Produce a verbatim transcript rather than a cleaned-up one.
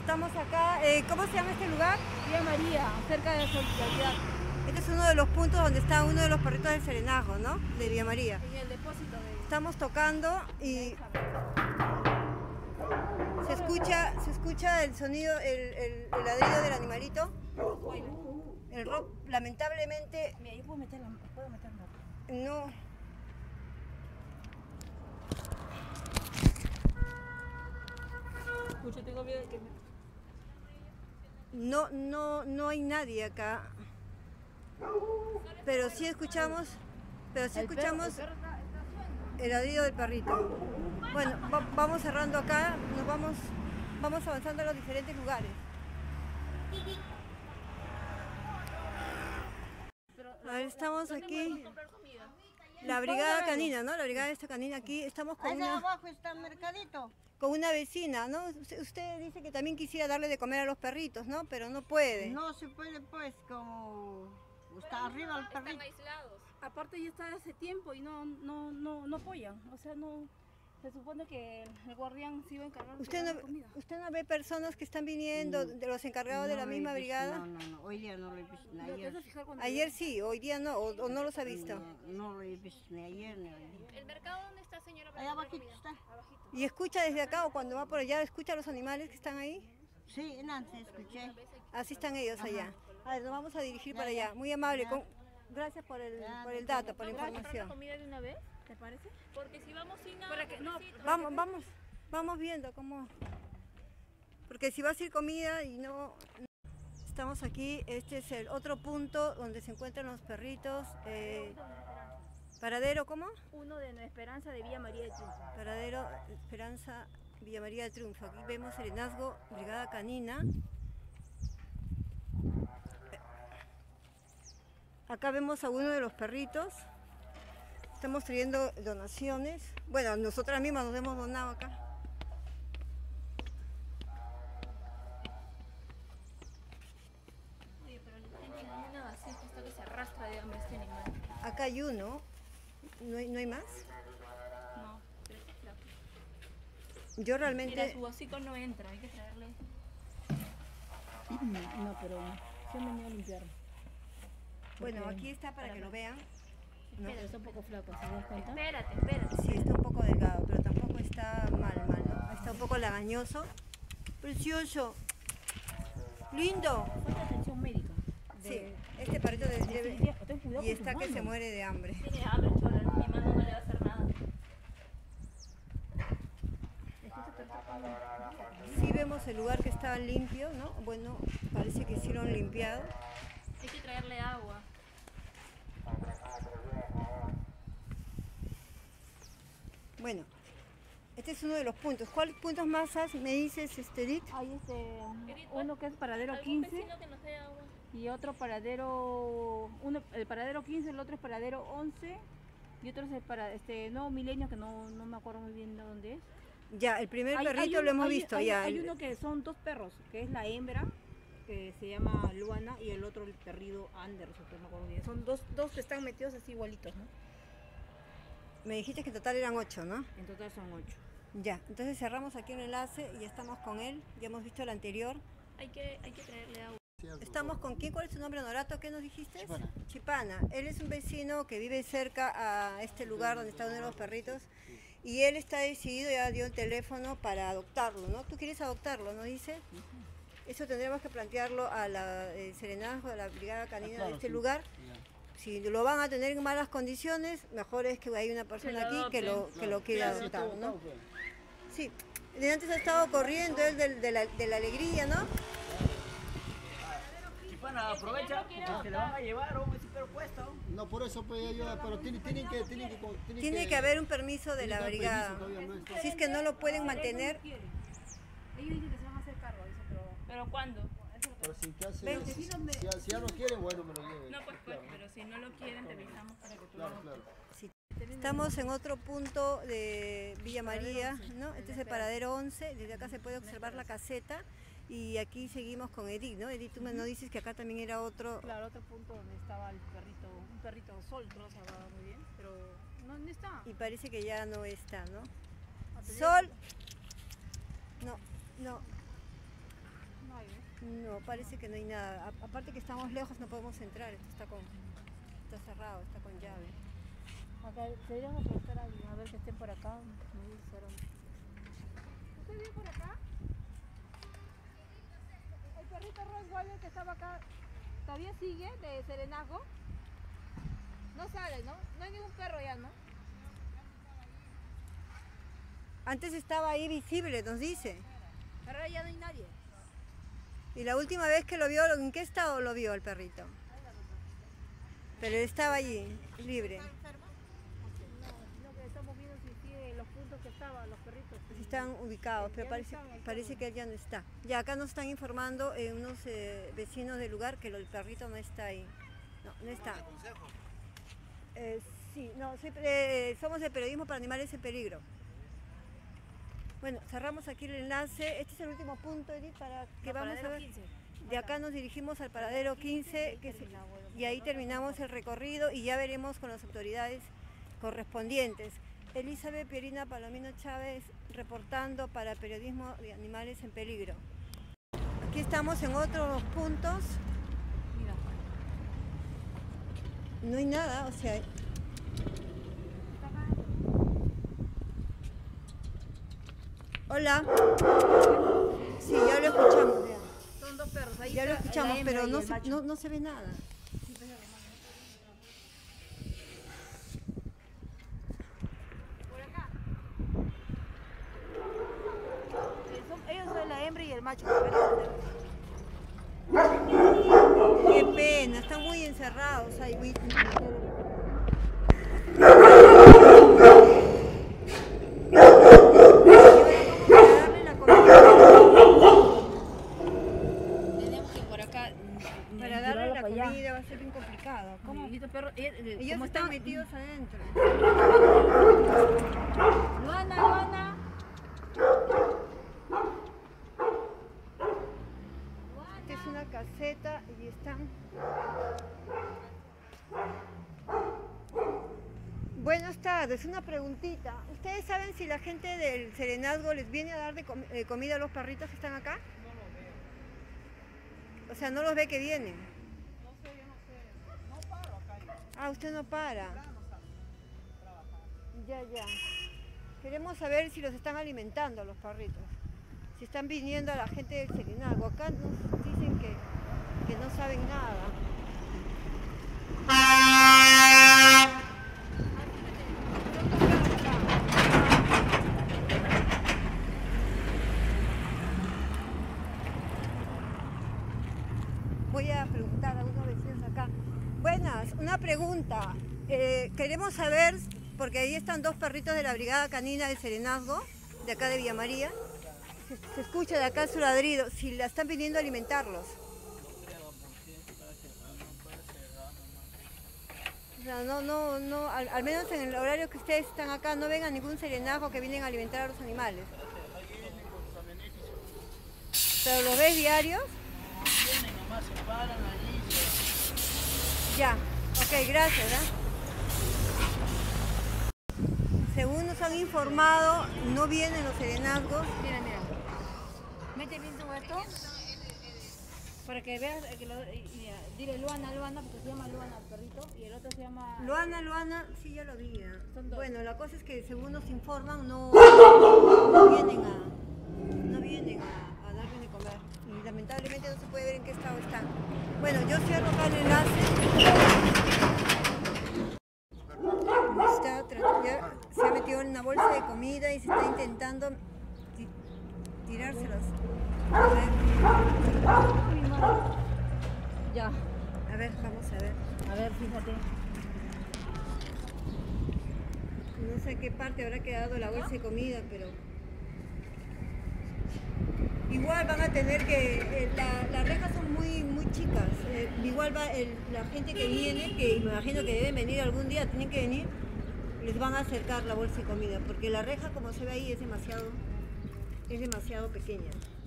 Estamos acá, eh, ¿cómo se llama este lugar? Vía María, cerca de Solidaridad. Este es uno de los puntos donde está uno de los perritos del serenazgo, ¿no? De Villa María. En el depósito de... Estamos tocando y se escucha, se escucha el sonido, el, el, el ladrido del animalito. El rock, lamentablemente... Mira, yo puedo meterla, puedo meterla. No. Escucha, tengo miedo de que me... No, no, no hay nadie acá. Pero sí escuchamos, pero sí escuchamos el ladrido del perrito. Bueno, va, vamos cerrando acá, nos vamos, vamos avanzando a los diferentes lugares. A ver, estamos aquí. La brigada canina, ¿no? La brigada de esta canina aquí. Estamos con Allá una, abajo está el mercadito. con una vecina, ¿no? Usted, usted dice que también quisiera darle de comer a los perritos, ¿no? Pero no puede. No se puede pues, como está arriba el Están perrito. aislados. Aparte ya está hace tiempo y no, no, no, no apoyan. O sea, no... Se supone que el guardián se iba a encargar de ¿Usted llevar no, la comida. ¿Usted no ve personas que están viniendo, de los encargados de la No lo he misma visto, brigada? No, no, no, hoy día no lo he visto, ni ¿Te vas ayer. a fijar cuando Ayer sí, hoy día no, o, o no los ha visto. No, no lo he visto ni ayer ni hoy día. ¿El mercado dónde está, señora? para Allá comprar abajito comida? está. Abajito. ¿Y escucha desde acá o cuando va por allá, escucha a los animales que están ahí? Sí, antes escuché. Así están ellos allá. A ver, nos vamos a dirigir Ya, para ya. allá. Muy amable. Ya. con- Gracias por el, Ya, por el no dato, por la ¿Vamos a comprar la información. comida de una vez? ¿Te parece? Porque si vamos sin nada, Para que- no, pobrecito. Vamos, vamos, vamos viendo cómo... Porque si va a ser comida y no... Estamos aquí, este es el otro punto donde se encuentran los perritos. eh, Paradero, ¿cómo? Uno de Nueva Esperanza de Villa María de Triunfo. Paradero Esperanza Villa María de Triunfo. Aquí vemos Serenazgo, Brigada Canina. Acá vemos a uno de los perritos. Estamos trayendo donaciones. Bueno, nosotras mismas nos hemos donado acá. Oye, pero la gente no hay nada así, esto que se arrastra de hambre este animal. Acá hay uno. ¿No hay, no hay más? No, pero es flaco. Yo Mira, realmente... su hocico no entra, hay que traerle. No, pero se han venido a limpiar. Bueno, Porque- aquí está para que lo vean. ¿no? Pero está un poco flaco, ¿se das cuenta? Espérate, espérate. Sí, está un poco delgado, pero tampoco está mal, mal, ¿no? Está un poco lagañoso. Precioso. Lindo. Falta atención médica. Sí, este perrito de- debe... Ten cuidado Y con está tus que se manos. muere de hambre. Tiene hambre, chola, mi mano no le va a hacer nada. Sí vemos el lugar que estaba limpio, ¿no? Bueno, parece que sí lo han limpiado. Hay que traerle agua. Bueno, este es uno de los puntos. ¿Cuáles puntos más has, me dices, este, Edith? Hay este, Edith, uno que es paradero ¿Algún quince vecino que nos dé agua? y otro paradero, uno, el paradero quince, el otro es paradero once y otro es el para, este, Nuevo Milenio que no, no me acuerdo muy bien de dónde es. Ya, el primer Hay- perrito hay lo uno- hemos hay- visto hay- ya. Hay el- uno que son dos perros, que es la hembra, que se llama Luana, y el otro el perrido Anderson, que no me acuerdo bien. Son dos, dos que están metidos así igualitos, ¿no? Me dijiste que en total eran ocho, ¿no? En total son ocho. Ya, entonces cerramos aquí el enlace y ya estamos con él. Ya hemos visto el anterior. Hay que, hay que traerle agua. Estamos con quién, ¿cuál es su nombre, Honorato? ¿Qué nos dijiste? Chipana. Chipana. Él es un vecino que vive cerca a este lugar donde está uno de los perritos y él está decidido, ya dio el teléfono para adoptarlo, ¿no? Tú quieres adoptarlo, ¿no dice? Eso tendremos que plantearlo a la eh, Serenazgo, a la Brigada Canina Ah, claro, de este sí. lugar. Ya. Si lo van a tener en malas condiciones, mejor es que hay una persona lo aquí que lo, que lo quiera Sí, está adoptar, ¿no? botado, pues. Sí, de antes ha estado corriendo él del- de, la, de la alegría, ¿no? Chipana, aprovecha, porque se le van a llevar, oh, ese perro cuesta. oh. No, por eso pues ayuda, pero tienen, tienen que, tienen que, tienen Tiene que haber un permiso de tiene la que haber brigada. permiso todavía, no está. Si es que no lo pueden mantener, Ellos dicen que se van a hacer cargo, dice, pero... ¿Pero cuándo? Pero si, que hace, Ven, si, sí, si, donde- si ya- si ya no quieren, bueno, me lo lleven. No, pues, pues, Claro, pero si no lo quieren, te avisamos para que tú lo claro, adoptes. claro. sí. Estamos en otro punto de Villa María, ¿no? Este es el paradero once, desde acá se puede observar la caseta y aquí seguimos con Edith, ¿no? Edith, tú me no dices que acá también era otro... Claro, otro punto donde estaba el perrito, un perrito Sol, creo que se llamaba muy bien, pero no, no está. Y parece que ya no está, ¿no? Ah, pero ya- Sol. No, no. No, parece que no hay nada. A- aparte que estamos lejos, no podemos entrar. Esto está con, está cerrado, está con llave. Acá deberíamos preguntar a alguien, a ver que estén por acá. Me dijeron. ¿Usted vive por acá? El perrito Rottweiler que estaba acá, ¿todavía sigue de serenazgo? No sale, ¿no? No hay ningún perro ya, ¿no? Antes estaba ahí visible, nos dice. Ahora ya no hay nadie. Y la última vez que lo vio, ¿en qué estado lo vio el perrito? Pero él estaba allí, libre. No, que estamos viendo si sigue los puntos que estaban, los perritos. Sí están ubicados, pero Ya no parece, están, ahí parece están. que él ya no está. Ya acá nos están informando eh, unos eh, vecinos del lugar que lo- el perrito no está ahí. No, no está. Eh, sí, no, soy, eh, somos de Periodismo para Animales en Peligro. Bueno, cerramos aquí el enlace. Este es el último punto, Edith, para que vamos a ver. De acá nos dirigimos al paradero quince que se- y ahí terminamos el recorrido y ya veremos con las autoridades correspondientes. Elizabeth Pierina Palomino Chávez reportando para Periodismo de Animales en Peligro. Aquí estamos en otros puntos. Mira. No hay nada, o sea... Hola. Sí, ya lo escuchamos. ya. Son dos perros. Ahí Ya lo está escuchamos, la hembra pero y no el se, macho. no, no se ve nada. Por acá. Eh, son- ellos son la hembra y el macho. Qué pena, están muy encerrados ahí. Uy. Darle la comida. Tenemos que por acá. Para darle la comida va a ser bien complicado. ¿Cómo? Y estos perros, eh, eh, Ellos como están están metidos adentro. Luana, Luana. Esta es una caseta y están... Buenas tardes, una preguntita. ¿Ustedes saben si la gente del serenazgo les viene a dar de com- eh, comida a los perritos que están acá? No los veo. O sea, no los ve que vienen. No sé, yo no sé. No paro acá. Ah, usted no para. No sale trabajar. Ya, ya. Queremos saber si los están alimentando a los perritos. Si están viniendo a la gente del serenazgo. Acá nos dicen que, que no saben nada. Voy a preguntar a unos vecinos acá. Buenas, una pregunta. Eh, queremos saber, porque ahí están dos perritos de la Brigada Canina del Serenazgo, de acá de Villa María. Se, se escucha de acá su ladrido, si la están viniendo a alimentarlos. O sea, no, no, no, al, al menos en el horario que ustedes están acá, no ven a ningún serenazgo que vienen a alimentar a los animales. ¿Pero los ves diarios? Vienen nomás, se paran allí. Ya, ok, gracias. ¿eh? Según nos han informado, no vienen los serenazgos. Mira, mira. Mete bien todo esto. Para que veas que lo, y- y mira, dile Luana, Luana, porque se llama Luana el perrito. Y el otro se llama. Luana, Luana, sí, ya lo vi. ¿eh? Son dos. Bueno, la cosa es que según nos informan, no, no vienen a, no vienen a, a darle de comer. Y lamentablemente no se puede ver en qué estado están. Bueno, yo cierro acá el enlace. Está trat- ya se ha metido en una bolsa de comida y se está intentando ti- tirárselas. A ver, Ya. a ver, vamos a ver. A ver, fíjate. No sé qué parte habrá quedado la bolsa de comida, pero igual van a tener que, eh, la- las rejas son muy muy chicas, eh, igual va el- la gente que viene, que me imagino que deben venir algún día, tienen que venir, les van a acercar la bolsa de comida, porque la reja como se ve ahí es demasiado, es demasiado pequeña.